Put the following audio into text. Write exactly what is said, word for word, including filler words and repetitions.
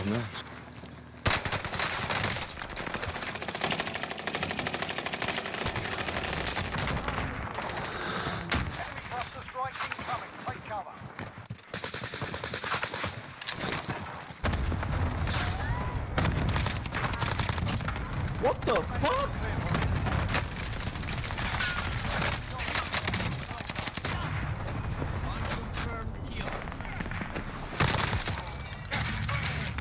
nice. Cluster strike incoming. Take cover. What the fuck?